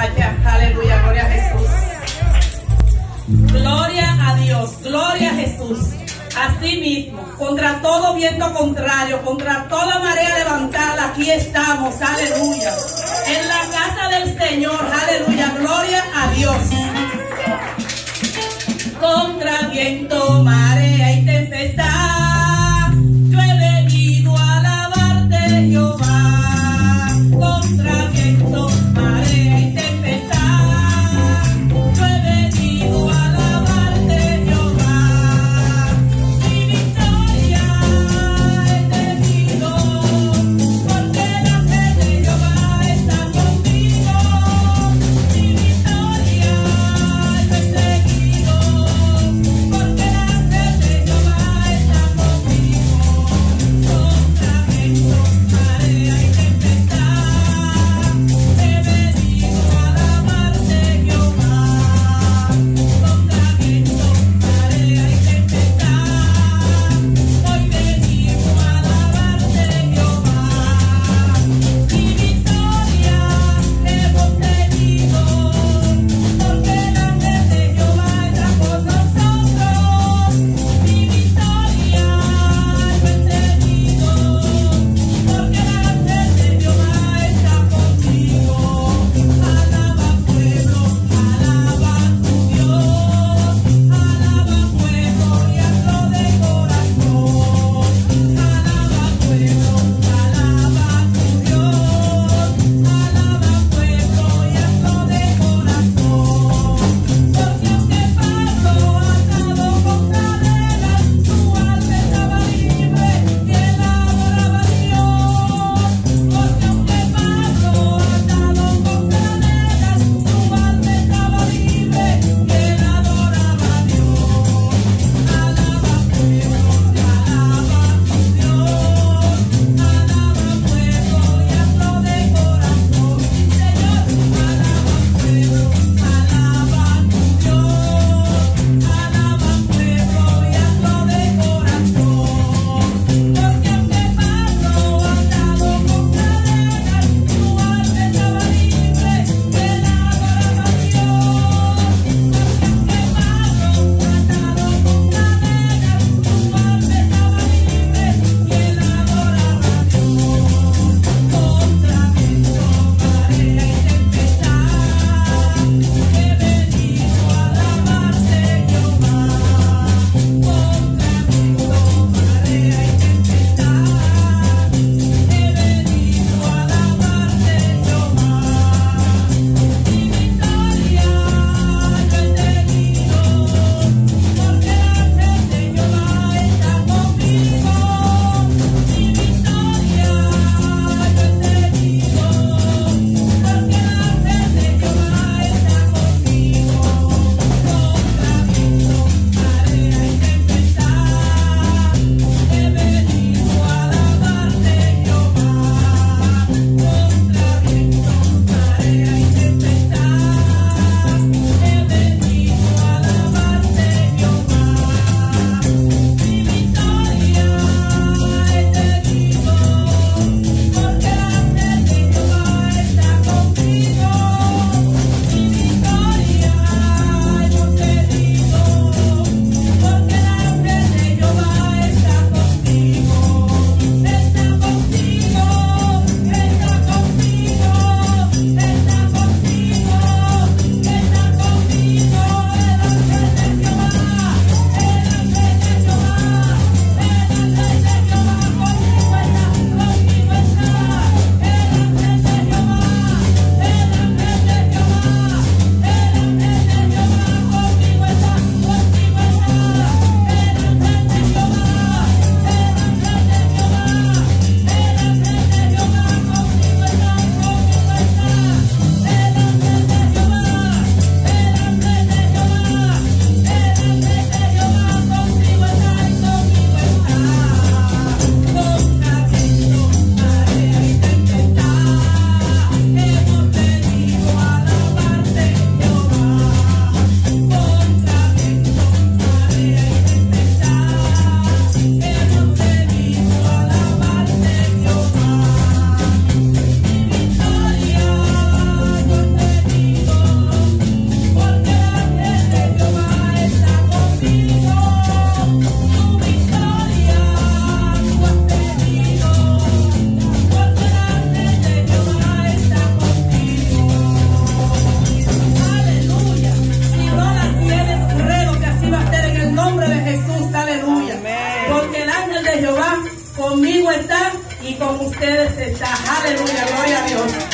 batalla. Aleluya, gloria a Jesús. Gloria a Dios, gloria a Jesús. Así mismo, contra todo viento contrario, contra toda marea levantada, aquí estamos, aleluya. En la casa del Señor, aleluya, gloria a Dios. Contra viento, marea y tempestad, yo he venido a alabarte, Jehová. Contra viento, marea y tempestad, yo he venido a alabarte, Jehová. Mi victoria he tenido, porque la fe de Jehová está conmigo. Mi victoria conmigo está y con ustedes está. Aleluya, gloria a Dios.